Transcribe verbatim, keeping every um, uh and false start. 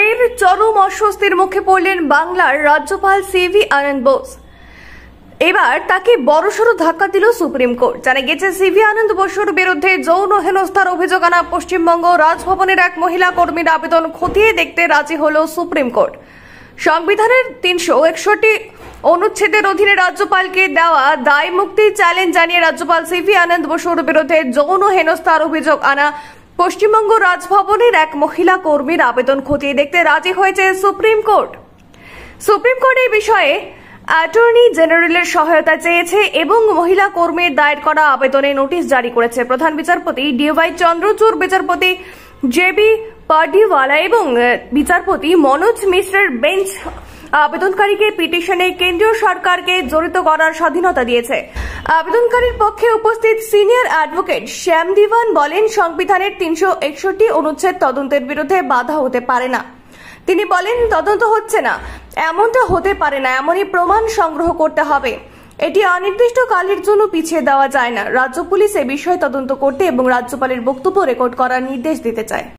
ফের চরম অস্বস্তির মুখে পড়লেন বাংলার রাজ্যপাল সিভি আনন্দ বোস। এবার তাকে বড়সড় ধাক্কা দিল সুপ্রিম কোর্ট। জানা গেছে, সিভি আনন্দ বোসের বিরুদ্ধে যৌন হেনস্থার অভিযোগ আনা পশ্চিমবঙ্গ রাজভবনের এক মহিলা কর্মীর আবেদন খতিয়ে দেখতে রাজি হল সুপ্রিম কোর্ট। সংবিধানের তিনশো একষট্টি অনুচ্ছেদের অধীনে রাজ্যপালকে দেওয়া দায় মুক্তির চ্যালেঞ্জ জানিয়ে রাজ্যপাল সিভি আনন্দ বোসের বিরুদ্ধে যৌন হেনস্থার অভিযোগ আনা পশ্চিমবঙ্গ রাজভবনের এক মহিলা কর্মীর আবেদন খতিয়ে দেখতে রাজি হয়েছে সুপ্রিম কোর্ট। সুপ্রিম কোর্ট এই বিষয়ে অ্যাটর্নি জেনারেলের সহায়তা চেয়েছে এবং মহিলা কর্মীর দায়ের করা আবেদনে নোটিশ জারি করেছে। প্রধান বিচারপতি ডিওয়াই চন্দ্রচূড়, বিচারপতি জেবি পার্ডিওয়ালা এবং বিচারপতি মনোজ মিশ্রের বেঞ্চ আবেদনকারীকে পিটিশনে কেন্দ্রীয় সরকারকে জড়িত করার স্বাধীনতা দিয়েছে। আবেদনকারীর পক্ষে উপস্থিত সিনিয়র অ্যাডভোকেট শ্যাম দিওয়ান বলেন, সংবিধানের তিনশো একষট্টি অনুচ্ছেদ তদন্তের বিরুদ্ধে বাধা হতে পারে না। তিনি বলেন, তদন্ত হচ্ছে না, এমনটা হতে পারে না, এমনই প্রমাণ সংগ্রহ করতে হবে। এটি অনির্দিষ্টকালের জন্য পিছিয়ে দেওয়া যায় না। রাজ্য পুলিশ এ বিষয়ে তদন্ত করতে এবং রাজ্যপালের বক্তব্য রেকর্ড করার নির্দেশ দিতে চায়।